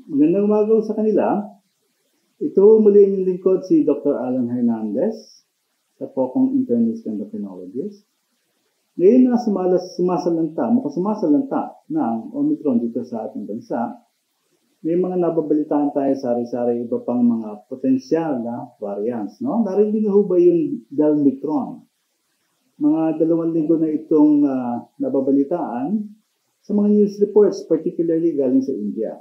Magandang umaga sa kanila. Ito muli yung lingkod si Dr. Alan Hernandez, sa Pocong Internist Endocrinologist. Ngayon na sumasalanta ng Omicron dito sa ating bansa, may mga nababalitaan tayo sari-sari iba pang mga potensyal na variants. No? Narinig na ho ba yung Delmicron? Mga 2 linggo na itong nababalitaan sa mga news reports, particularly galing sa India.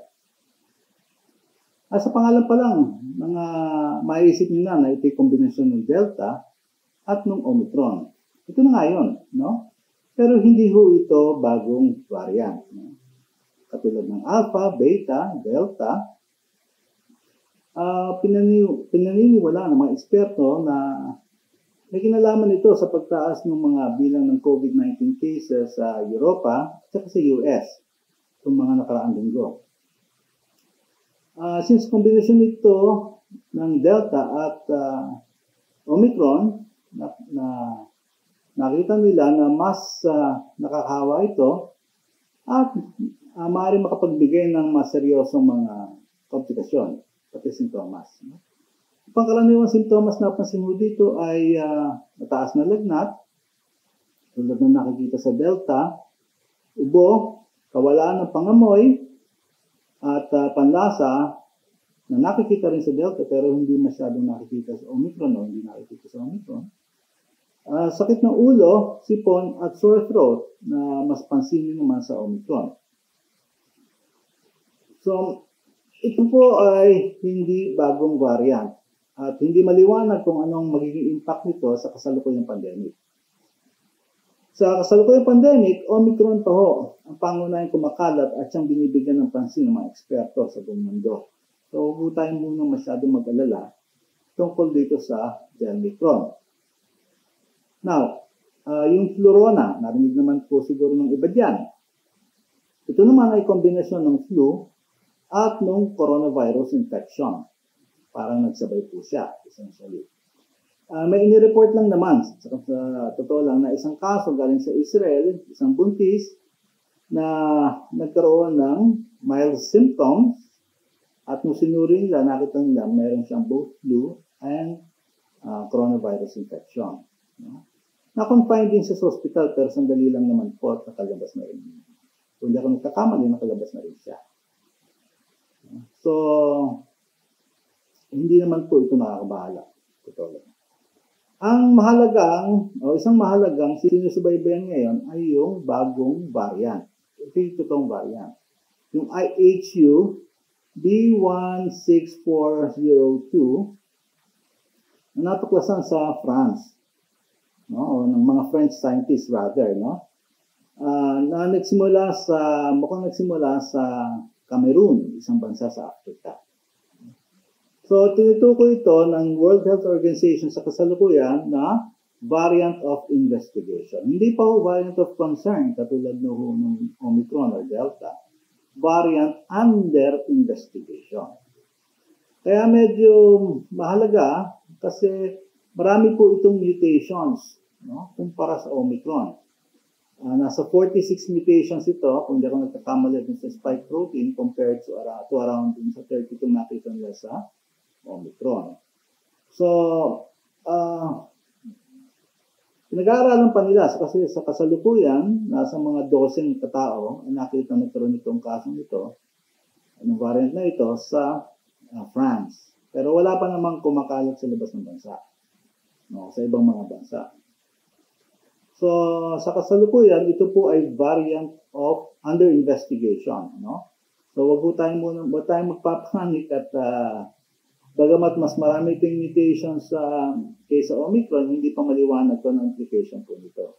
Sa pangalan pa lang, mga maiisip nyo na ito'y kombinasyon ng Delta at ng Omicron. Ito na nga yun, no? Pero hindi ho ito bagong variant. No? Katulad ng Alpha, Beta, Delta, pinaniniwala ng mga eksperto na may kinalaman ito sa pagtaas ng mga bilang ng COVID-19 cases sa Europa at sa US itong mga nakaraang linggo. Since kombinasyon ito ng Delta at Omicron, nakita nila na mas nakakahawa ito at maaaring makapagbigay ng mas seryosong mga komplikasyon, pati sintomas. Pangkaraniwang sintomas na napansin mo dito ay mataas na lagnat, tulad ng nakikita sa Delta, ubo, kawalaan ng pangamoy, at panlasa na nakikita rin sa Delta pero hindi masyadong nakikita sa Omicron o hindi nakikita sa Omicron. Sakit ng ulo, sipon at sore throat na mas pansinin naman sa Omicron. So, ito po ay hindi bagong variant at hindi maliwanag kung anong magiging impact nito sa kasalukuyang pandemic. Sa kasalukuyang pandemic, Omicron pa ho ang pangunahing kumakalat at siyang binibigyan ng pansin ng mga eksperto sa buong mundo. So, huwag tayong muna masyadong mag-alala tungkol dito sa Delmicron. Now, yung Flurona, narinig naman po siguro ng iba dyan. Ito naman ay kombinasyon ng flu at ng coronavirus infection. Parang nagsabay po siya, essentially. May inireport lang naman, sa totoo lang, na isang kaso galing sa Israel, isang buntis, na nagkaroon ng mild symptoms at nung sinuri nila, nakita nila meron siyang both flu and coronavirus infection. No? Na-confine din siya sa hospital pero sandali lang naman po at nakalabas na rin. Kung hindi ako nagkakamali, nakalabas na rin siya. So, hindi naman po ito nakakabahala. Totoo lang. Isang mahalagang sinusubaybayan ngayon ay yung bagong variant. Ito yung totoong variant. Yung IHU B16402 na natuklasan sa France. No? O ng mga French scientists rather. No? Mukhang nagsimula sa Cameroon, isang bansa sa Africa. So, tinutukoy ito ng World Health Organization sa kasalukuyan na variant of investigation. Hindi pa ho variant of concern, katulad ng Omicron or Delta. Variant under investigation. Kaya medyo mahalaga kasi marami po itong mutations, no? Kumpara sa Omicron. Nasa 46 mutations ito, kung hindi ako nagkakamali sa spike protein compared to around sa 32 nakita nila sa Omicron. So, pinag-aaralan pa nila kasi sa kasalukuyan, nasa mga 12 katao ay nakita nagkaroon itong kasong ito, ang variant na ito sa France. Pero wala pa namang kumakalat sa labas ng bansa, no, sa ibang mga bansa. So, sa kasalukuyan, ito po ay variant of under investigation. No? So, wag tayong magpapanik at bagamat mas marami itong mutations sa case sa Omicron, hindi pa maliwanag ko ng implication po nito.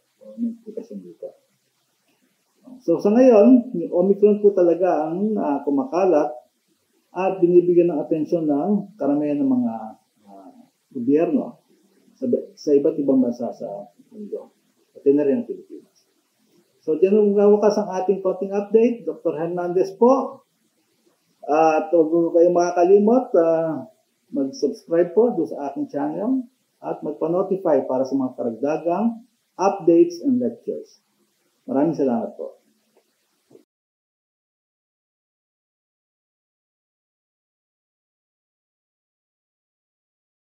So sa ngayon, yung Omicron po talaga ang kumakalat at binibigyan ng atensyon ng karamihan ng mga gobyerno sa iba't ibang bansa sa mundo. Pati na rin ang Pilipinas. So dyan ang wakas ang ating konting update. Dr. Hernandez po. At huwag kayong makakalimot, mag-subscribe po doon sa aking channel at magpa-notify para sa mga karagdagang updates and lectures. Maraming salamat po.